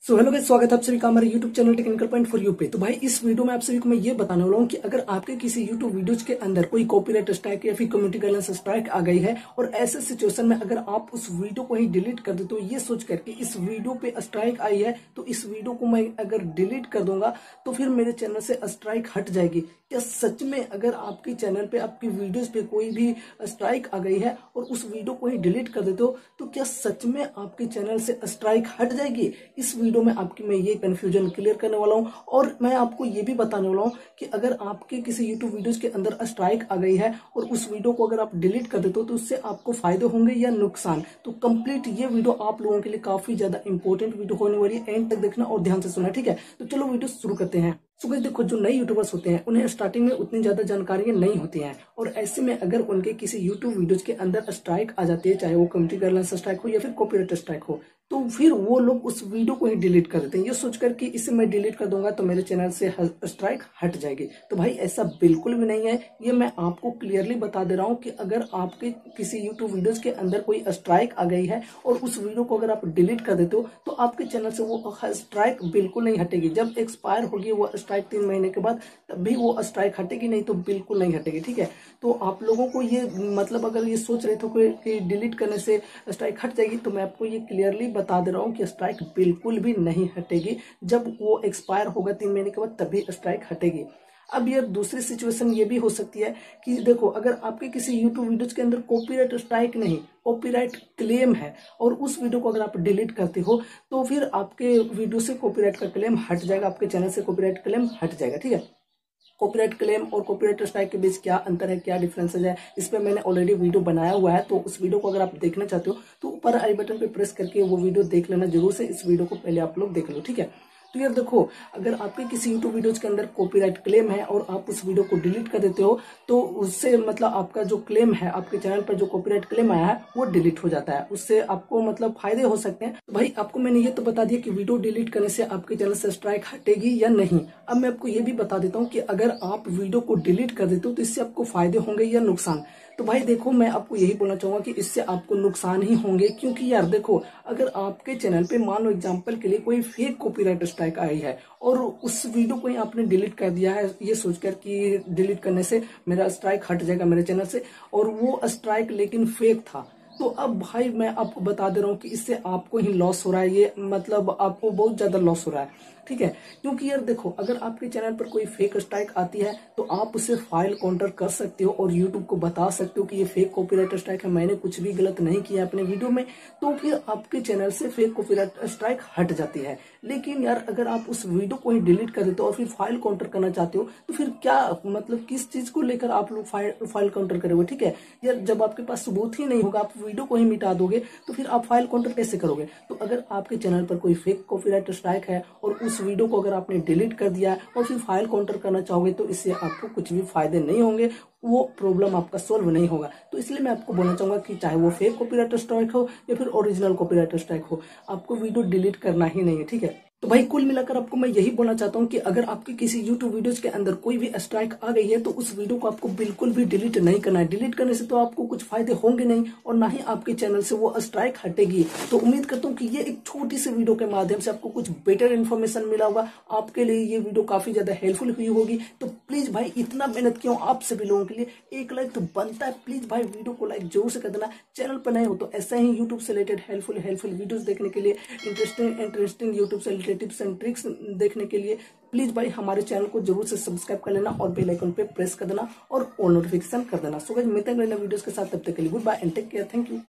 So hello guys, स्वागत है आप सभी का हमारे YouTube channel technical point for you पे। तो भाई इस वीडियो में आप सभी को मैं ये बताने वाला हूँ कि अगर आपके किसी यूट्यूब वीडियोज के अंदर कोई कॉपीराइट स्ट्राइक या फिर कम्युनिटी गाइडलाइंस स्ट्राइक आ गई है और ऐसे सिचुएशन में अगर आप उस वीडियो को ही डिलीट कर दे तो ये सोच करके इस वीडियो पे स्ट्राइक आई है तो इस वीडियो को मैं अगर डिलीट कर दूंगा तो फिर मेरे चैनल से स्ट्राइक हट जाएगी। क्या सच में अगर आपके चैनल पे आपकी वीडियोज पे कोई भी स्ट्राइक आ गई है और उस वीडियो को ही डिलीट कर देते हो तो क्या सच में आपके चैनल से स्ट्राइक हट जाएगी? इस वीडियो में आपकी मैं ये कंफ्यूजन क्लियर करने वाला हूं और मैं आपको ये भी बताने वाला हूं कि अगर आपके किसी यूट्यूब वीडियोज के अंदर स्ट्राइक आ गई है और उस वीडियो को अगर आप डिलीट कर देते हो तो उससे आपको फायदे होंगे या नुकसान। तो कंप्लीट ये वीडियो आप लोगों के लिए काफी ज्यादा इंपॉर्टेंट वीडियो होने वाली है, एंड तक देखना और ध्यान से सुनना, ठीक है? तो चलो वीडियो शुरू करते हैं। सो गाइस देखो, जो नए यूट्यूबर्स होते हैं उन्हें स्टार्टिंग में उतनी ज्यादा जानकारियां नहीं होती हैं और ऐसे में अगर उनके किसी यूट्यूब वीडियोज के अंदर स्ट्राइक आ जाती है, चाहे वो कम्युनिटी गाइडलाइंस स्ट्राइक हो या फिर कॉपीराइट स्ट्राइक हो, तो फिर वो लोग उस वीडियो को ही डिलीट कर देते हैं ये सोचकर कि इसे मैं डिलीट कर दूंगा तो मेरे चैनल से स्ट्राइक हट जाएगी। तो भाई ऐसा बिल्कुल भी नहीं है, ये मैं आपको क्लियरली बता दे रहा हूं कि अगर आपके किसी यूट्यूब वीडियोज के अंदर कोई स्ट्राइक आ गई है और उस वीडियो को अगर आप डिलीट कर देते हो तो आपके चैनल से वो स्ट्राइक बिल्कुल नहीं हटेगी। जब एक्सपायर होगी वो स्ट्राइक 3 महीने के बाद तब भी वो स्ट्राइक हटेगी, नहीं तो बिल्कुल नहीं हटेगी, ठीक है? तो आप लोगों को ये मतलब अगर ये सोच रहे थे कि डिलीट करने से स्ट्राइक हट जाएगी तो मैं आपको ये क्लियरली बता दे रहा हूँ कि स्ट्राइक बिल्कुल भी नहीं हटेगी। जब वो एक्सपायर होगा 3 महीने के बाद तभी स्ट्राइक हटेगी। अब यार दूसरी सिचुएशन ये भी हो सकती है कि देखो, अगर आपके किसी यूट्यूब वीडियोज के अंदर कॉपीराइट स्ट्राइक नहीं, कॉपीराइट क्लेम है और उस वीडियो को अगर आप डिलीट करते हो तो फिर आपके वीडियो से कॉपीराइट का क्लेम हट जाएगा, आपके चैनल से कॉपीराइट क्लेम हट जाएगा, ठीक है? कॉपीराइट क्लेम और कॉपीराइट स्ट्राइक के बीच क्या अंतर है, क्या डिफरेंसेस है, इस पे मैंने ऑलरेडी वीडियो बनाया हुआ है। तो उस वीडियो को अगर आप देखना चाहते हो तो ऊपर आई बटन पे प्रेस करके वो वीडियो देख लेना जरूर से। इस वीडियो को पहले आप लोग देख लो, ठीक है? तो यार देखो, अगर आपके किसी यूट्यूब वीडियोज के अंदर कॉपीराइट क्लेम है और आप उस वीडियो को डिलीट कर देते हो तो उससे मतलब आपका जो क्लेम है, आपके चैनल पर जो कॉपीराइट क्लेम आया है वो डिलीट हो जाता है। उससे आपको मतलब फायदे हो सकते हैं। तो भाई आपको मैंने ये तो बता दिया कि वीडियो डिलीट करने से आपके चैनल से स्ट्राइक हटेगी या नहीं। अब मैं आपको ये भी बता देता हूँ कि अगर आप वीडियो को डिलीट कर देते हो तो इससे आपको फायदे होंगे या नुकसान। तो भाई देखो, मैं आपको यही बोलना चाहूंगा कि इससे आपको नुकसान ही होंगे, क्योंकि यार देखो, अगर आपके चैनल पे मान लो एग्जांपल के लिए कोई फेक कॉपीराइट स्ट्राइक आई है और उस वीडियो को ही आपने डिलीट कर दिया है ये सोचकर कि डिलीट करने से मेरा स्ट्राइक हट जाएगा मेरे चैनल से, और वो स्ट्राइक लेकिन फेक था, तो अब भाई मैं आपको बता दे रहा हूँ कि इससे आपको ही लॉस हो रहा है। ये मतलब आपको बहुत ज्यादा लॉस हो रहा है, ठीक है? क्योंकि यार देखो, अगर आपके चैनल पर कोई फेक स्ट्राइक आती है तो आप उसे फाइल काउंटर कर सकते हो और यूट्यूब को बता सकते हो कि ये फेक कॉपीराइट स्ट्राइक है, मैंने कुछ भी गलत नहीं किया अपने वीडियो में, तो फिर आपके चैनल से फेक कॉपीराइट स्ट्राइक हट जाती है। लेकिन यार अगर आप उस वीडियो को ही डिलीट कर देते हो और फिर फाइल काउंटर करना चाहते हो तो फिर क्या मतलब किस चीज को लेकर आप लोग फाइल काउंटर करोगे, ठीक है? यार जब आपके पास सबूत ही नहीं होगा, आप वीडियो को ही मिटा दोगे तो फिर आप फाइल काउंटर कैसे करोगे? तो अगर आपके चैनल पर कोई फेक कॉपीराइट स्ट्राइक है और उस वीडियो को अगर आपने डिलीट कर दिया और फिर फाइल काउंटर करना चाहोगे तो इससे आपको कुछ भी फायदे नहीं होंगे, वो प्रॉब्लम आपका सोल्व नहीं होगा। तो इसलिए मैं आपको बोलना चाहूंगा कि चाहे वो फेक कॉपीराइट स्ट्राइक हो या फिर ओरिजिनल कॉपीराइट स्ट्राइक हो, आपको वीडियो डिलीट करना ही नहीं है, ठीक है? तो भाई कुल मिलाकर आपको मैं यही बोलना चाहता हूँ कि अगर आपके किसी यूट्यूब वीडियोज के अंदर कोई भी स्ट्राइक आ गई है तो उस वीडियो को आपको बिल्कुल भी डिलीट नहीं करना है। डिलीट करने से तो आपको कुछ फायदे होंगे नहीं और ना ही आपके चैनल से वो स्ट्राइक हटेगी। तो उम्मीद करता हूँ कि ये एक छोटी सी वीडियो के माध्यम से आपको कुछ बेटर इन्फॉर्मेशन मिला होगा, आपके लिए ये वीडियो काफी ज्यादा हेल्पफुल हुई होगी। तो प्लीज भाई, इतना मेहनत क्यों आप सभी लोगों के लिए, एक लाइक तो बनता है, प्लीज भाई वीडियो को लाइक जरूर से कर देना। चैनल पर नए हो तो ऐसा ही यूट्यूब से रिलेटेड हेल्पफुल वीडियोस देखने के लिए, इंटरेस्टिंग यूट्यूब से रिलेटेड टिप्स एंड ट्रिक्स देखने के लिए प्लीज भाई हमारे चैनल को जरूर से सब्सक्राइब कर लेना और बेल आइकन पे प्रेस कर देना और ऑल नोटिफिकेशन कर देना। सो गाइस मिलते हैं अगले वीडियोस के साथ, तब तक के लिए good bye and take care, thank you.